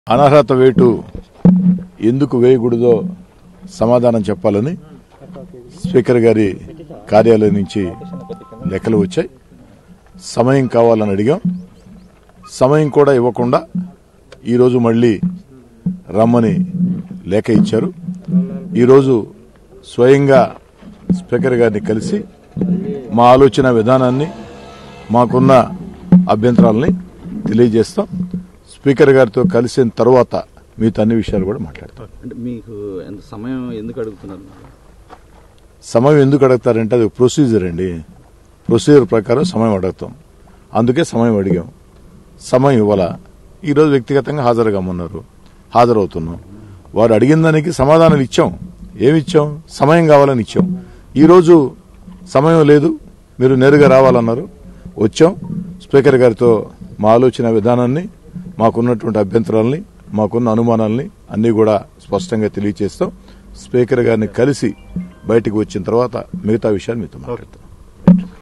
అనర్హత వేటు ఎందుకు వేయకూడదో సమాధానం చెప్పాలని స్పీకర్ గారి కార్యాలయం నుంచి లెక్కలు వచ్చాయి. సమయం కావాలని అడిగాం. సమయం కూడా ఇవ్వకుండా ఈరోజు మళ్లీ రమ్మని లేఖ ఇచ్చారు. ఈరోజు స్వయంగా స్పీకర్ గారిని కలిసి మా ఆలోచన విధానాన్ని, మాకున్న అభ్యంతరాలని తెలియజేస్తాం. స్పీకర్ గారితో కలిసిన తర్వాత మీతో అన్ని విషయాలు కూడా మాట్లాడతాం. అంటే మీకు ఎంత సమయం ఎందుకు అడుగుతున్నారు? సమయం ఎందుకు అడుగుతారంటే అది ప్రొసీజర్ అండి. ప్రొసీజర్ ప్రకారం సమయం అడుగుతాం. అందుకే సమయం అడిగాం. సమయం ఇవ్వాలా. ఈరోజు వ్యక్తిగతంగా హాజరుగామన్నారు, హాజరవుతున్నాం. వారు అడిగిన దానికి సమాధానాలు ఇచ్చాం. ఏమిచ్చాం? సమయం కావాలని ఇచ్చాం. ఈరోజు సమయం లేదు, మీరు నేరుగా రావాలన్నారు. వచ్చాం. స్పీకర్ గారితో మా ఆలోచన విధానాన్ని, మాకున్నటువంటి అభ్యంతరాలని, మాకున్న అనుమానాలని అన్ని కూడా స్పష్టంగా తెలియజేస్తాం. స్పీకర్ గారిని కలిసి బయటకు వచ్చిన తర్వాత మిగతా విషయాలు మీతో మాట్లాడతాం.